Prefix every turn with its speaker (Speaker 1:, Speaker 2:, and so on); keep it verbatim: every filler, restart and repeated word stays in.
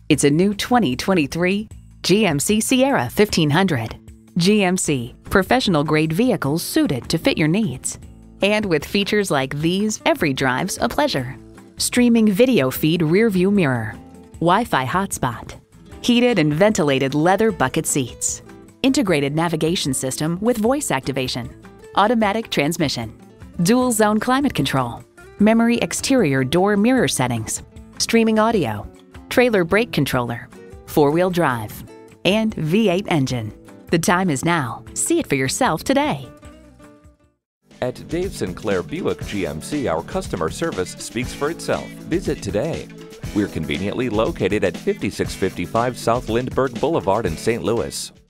Speaker 1: It's a new twenty twenty-three G M C Sierra fifteen hundred. G M C, professional-grade vehicles suited to fit your needs. And with features like these, every drive's a pleasure. Streaming video feed rear-view mirror, Wi-Fi hotspot, heated and ventilated leather bucket seats, integrated navigation system with voice activation, automatic transmission, dual zone climate control, memory exterior door mirror settings, streaming audio, trailer brake controller, four-wheel drive, and V eight engine. The time is now. See it for yourself today.
Speaker 2: At Dave Sinclair Buick G M C, our customer service speaks for itself. Visit today. We're conveniently located at fifty-six fifty-five South Lindbergh Boulevard in Saint Louis.